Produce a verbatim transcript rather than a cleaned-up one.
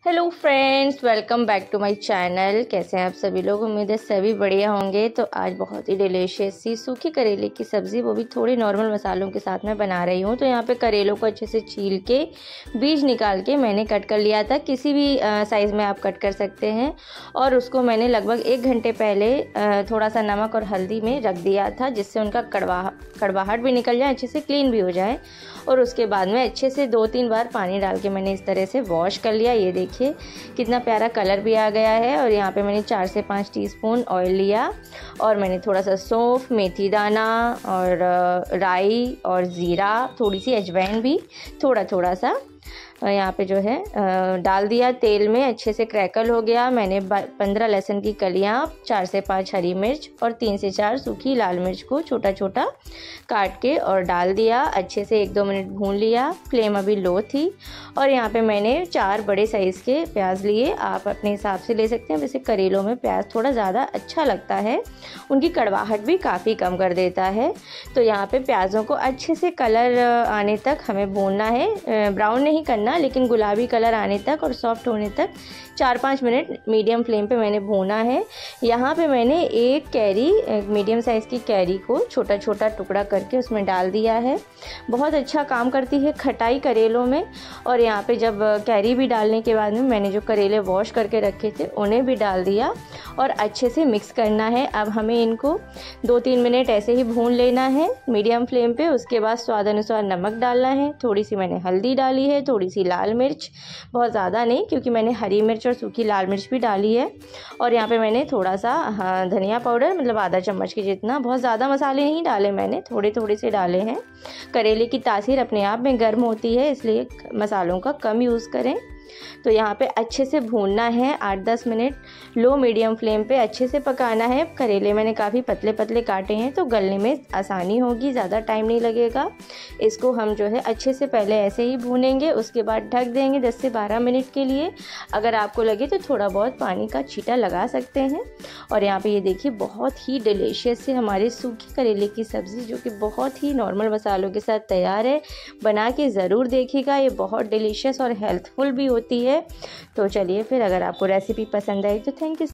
Hello friends, welcome back to my channel. कैसे हैं आप सभी लोग? उम्मीद है सभी बढ़िया होंगे। तो आज बहुत ही डिलीशियस सी सूखी करेले की सब्ज़ी, वो भी थोड़ी नॉर्मल मसालों के साथ मैं बना रही हूँ। तो यहाँ पे करेलों को अच्छे से छील के बीज निकाल के मैंने कट कर लिया था। किसी भी साइज़ में आप कट कर सकते हैं। और उसको मैंने लगभग एक घंटे पहले थोड़ा सा नमक और हल्दी में रख दिया था, जिससे उनका कड़वा कड़वाहट भी निकल जाए, अच्छे से क्लीन भी हो जाए। और उसके बाद में अच्छे से दो तीन बार पानी डाल के मैंने इस तरह से वॉश कर लिया। ये देखिए कितना प्यारा कलर भी आ गया है। और यहाँ पे मैंने चार से पाँच टीस्पून ऑयल लिया और मैंने थोड़ा सा सौंफ, मेथी दाना और राई और ज़ीरा, थोड़ी सी अजवाइन भी थोड़ा थोड़ा सा यहाँ पे जो है डाल दिया तेल में। अच्छे से क्रैकल हो गया। मैंने पंद्रह लहसुन की कलियाँ, चार से पाँच हरी मिर्च और तीन से चार सूखी लाल मिर्च को छोटा छोटा काट के और डाल दिया। अच्छे से एक दो मिनट भून लिया। फ्लेम अभी लो थी। और यहाँ पे मैंने चार बड़े साइज़ के प्याज लिए। आप अपने हिसाब से ले सकते हैं। वैसे करेलों में प्याज थोड़ा ज़्यादा अच्छा लगता है, उनकी कड़वाहट भी काफ़ी कम कर देता है। तो यहाँ पे प्याज़ों को अच्छे से कलर आने तक हमें भूनना है। ब्राउन नहीं करना, लेकिन गुलाबी कलर आने तक और सॉफ्ट होने तक चार पाँच मिनट मीडियम फ्लेम पे मैंने भूना है। यहाँ पे मैंने एक कैरी, एक मीडियम साइज़ की कैरी को छोटा छोटा टुकड़ा करके उसमें डाल दिया है। बहुत अच्छा काम करती है खटाई करेलों में। और यहाँ पे जब कैरी भी डालने के बाद में मैंने जो करेले वॉश करके रखे थे उन्हें भी डाल दिया और अच्छे से मिक्स करना है। अब हमें इनको दो तीन मिनट ऐसे ही भून लेना है मीडियम फ्लेम पे। उसके बाद स्वाद अनुसार नमक डालना है। थोड़ी सी मैंने हल्दी डाली है, थोड़ी सी लाल मिर्च, बहुत ज़्यादा नहीं क्योंकि मैंने हरी मिर्च और सूखी लाल मिर्च भी डाली है। और यहाँ पे मैंने थोड़ा सा हाँ, धनिया पाउडर, मतलब आधा चम्मच के जितना, बहुत ज़्यादा मसाले नहीं डाले मैंने, थोड़े थोड़े से डाले हैं। करेले की तासीर अपने आप में गर्म होती है, इसलिए मसालों का कम यूज़ करें। तो यहाँ पे अच्छे से भूनना है आठ दस मिनट लो मीडियम फ्लेम पे अच्छे से पकाना है। करेले मैंने काफ़ी पतले पतले काटे हैं तो गलने में आसानी होगी, ज़्यादा टाइम नहीं लगेगा। इसको हम जो है अच्छे से पहले ऐसे ही भूनेंगे, उसके बाद ढक देंगे दस से बारह मिनट के लिए। अगर आपको लगे तो थोड़ा बहुत पानी का छींटा लगा सकते हैं। और यहाँ पर ये देखिए बहुत ही डिलीशियस से हमारी सूखी करेले की सब्ज़ी, जो कि बहुत ही नॉर्मल मसालों के साथ तैयार है। बना के ज़रूर देखिएगा, ये बहुत डिलीशियस और हेल्थफुल भी होती है। तो चलिए फिर, अगर आपको रेसिपी पसंद आई तो थैंक यू।